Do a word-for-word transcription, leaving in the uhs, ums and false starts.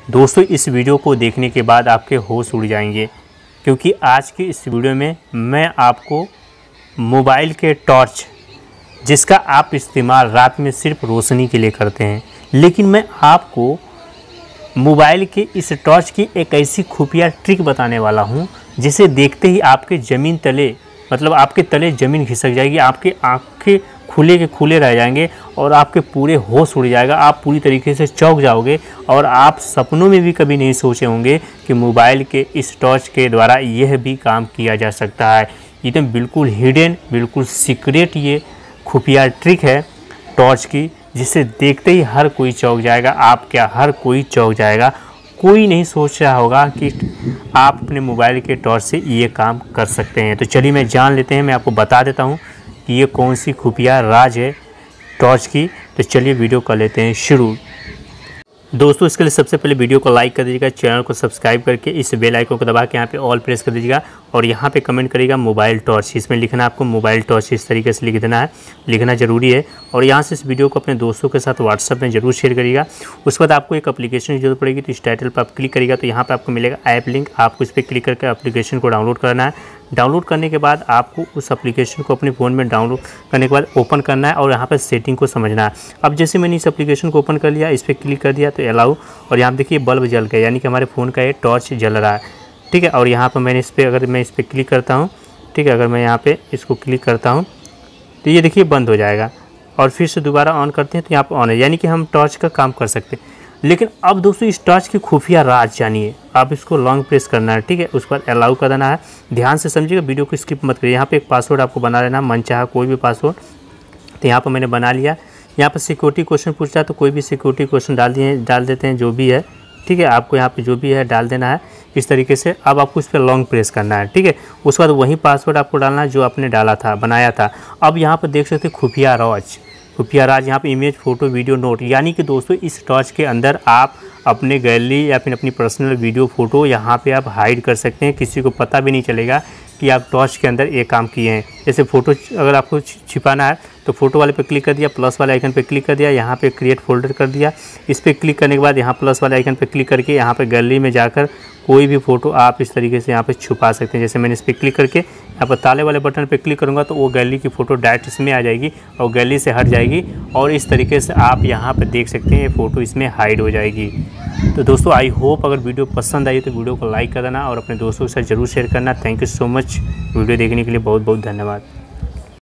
दोस्तों इस वीडियो को देखने के बाद आपके होश उड़ जाएंगे, क्योंकि आज की इस वीडियो में मैं आपको मोबाइल के टॉर्च जिसका आप इस्तेमाल रात में सिर्फ रोशनी के लिए करते हैं, लेकिन मैं आपको मोबाइल के इस टॉर्च की एक ऐसी खुफिया ट्रिक बताने वाला हूं जिसे देखते ही आपके ज़मीन तले मतलब आपके तले ज़मीन खिसक जाएगी, आपके आंखें खुले के खुले रह जाएंगे और आपके पूरे होश उड़ जाएगा। आप पूरी तरीके से चौंक जाओगे और आप सपनों में भी कभी नहीं सोचे होंगे कि मोबाइल के इस टॉर्च के द्वारा यह भी काम किया जा सकता है। ये तो बिल्कुल हिडन, बिल्कुल सीक्रेट ये खुफिया ट्रिक है टॉर्च की, जिसे देखते ही हर कोई चौंक जाएगा। आप क्या, हर कोई चौंक जाएगा। कोई नहीं सोच रहा होगा कि आप अपने मोबाइल के टॉर्च से ये काम कर सकते हैं। तो चलिए मैं जान लेते हैं, मैं आपको बता देता हूँ कि ये कौन सी खुफिया राज है टॉर्च की। तो चलिए वीडियो कर लेते हैं शुरू। दोस्तों इसके लिए सबसे पहले वीडियो को लाइक कर दीजिएगा, चैनल को सब्सक्राइब करके इस बेल आइकन को दबा के यहाँ पे ऑल प्रेस कर दीजिएगा और यहाँ पे कमेंट करिएगा मोबाइल टॉर्च। इसमें लिखना आपको मोबाइल टॉर्च, इस तरीके से लिख देना है, लिखना जरूरी है। और यहाँ से इस वीडियो को अपने दोस्तों के साथ व्हाट्सअप में जरूर शेयर करिएगा। उसके बाद आपको एक एप्लीकेशन की जरूरत पड़ेगी, तो इस टाइटल पर आप क्लिक करिएगा तो यहाँ पर आपको मिलेगा ऐप लिंक। आपको इस पर क्लिक करके एप्लीकेशन को डाउनलोड करना है। डाउनलोड करने के बाद आपको उस एप्लीकेशन को अपने फ़ोन में डाउनलोड करने के बाद ओपन करना है और यहाँ पर सेटिंग को समझना है। अब जैसे मैंने इस एप्लीकेशन को ओपन कर लिया, इस पर क्लिक कर दिया तो अलाउ, और यहाँ देखिए बल्ब जल गया, यानी कि हमारे फ़ोन का ये टॉर्च जल रहा है। ठीक है, और यहाँ पर मैंने इस पर अगर मैं इस पर क्लिक करता हूँ, ठीक है, अगर मैं यहाँ पर इसको क्लिक करता हूँ तो ये देखिए बंद हो जाएगा और फिर से दोबारा ऑन करते हैं तो यहाँ पर ऑन है, यानी कि हम टॉर्च का काम कर सकते हैं। लेकिन अब दोस्तों इस टॉर्च की खुफिया राज जानिए। आप इसको लॉन्ग प्रेस करना है, ठीक है, उस पर अलाउ कर देना है। ध्यान से समझिएगा, वीडियो को स्किप मत करिए। यहाँ पे एक पासवर्ड आपको बना लेना, मन चाहा कोई भी पासवर्ड। तो यहाँ पर मैंने बना लिया। यहाँ पर सिक्योरिटी क्वेश्चन पूछता है तो कोई भी सिक्योरिटी क्वेश्चन डाल दिए डाल देते हैं, जो भी है, ठीक है। आपको यहाँ पे जो भी है डाल देना है इस तरीके से। अब आपको इस पर लॉन्ग प्रेस करना है, ठीक है। उसके बाद वही पासवर्ड आपको डालना है जो आपने डाला था, बनाया था। अब यहाँ पर देख सकते खुफिया राज खुफिया राज यहाँ पे इमेज, फोटो, वीडियो, नोट, यानी कि दोस्तों इस टॉर्च के अंदर आप अपने गैलरी या फिर अपनी पर्सनल वीडियो, फोटो यहाँ पे आप हाइड कर सकते हैं। किसी को पता भी नहीं चलेगा कि आप टॉर्च के अंदर ये काम किए हैं। जैसे फ़ोटो अगर आपको छिपाना है तो फोटो वाले पे क्लिक कर दिया, प्लस वाले आइकन पे क्लिक कर दिया, यहाँ पे क्रिएट फोल्डर कर दिया। इस पर क्लिक करने के बाद यहाँ प्लस वाले आइकन पे क्लिक करके यहाँ पे गैलरी में जाकर कोई भी फ़ोटो आप इस तरीके से यहाँ पे छुपा सकते हैं। जैसे मैंने इस पर क्लिक करके यहाँ पर ताले वाले बटन पे क्लिक करूँगा तो वो गैलरी की फ़ोटो डायरेक्ट इसमें आ जाएगी और गैलरी से हट जाएगी और इस तरीके से आप यहाँ पर देख सकते हैं ये फ़ोटो इसमें हाइड हो जाएगी। तो दोस्तों आई होप अगर वीडियो पसंद आई तो वीडियो को लाइक कर देना और अपने दोस्तों के साथ ज़रूर शेयर करना। Thank you so much. Video देखने के लिए बहुत बहुत धन्यवाद।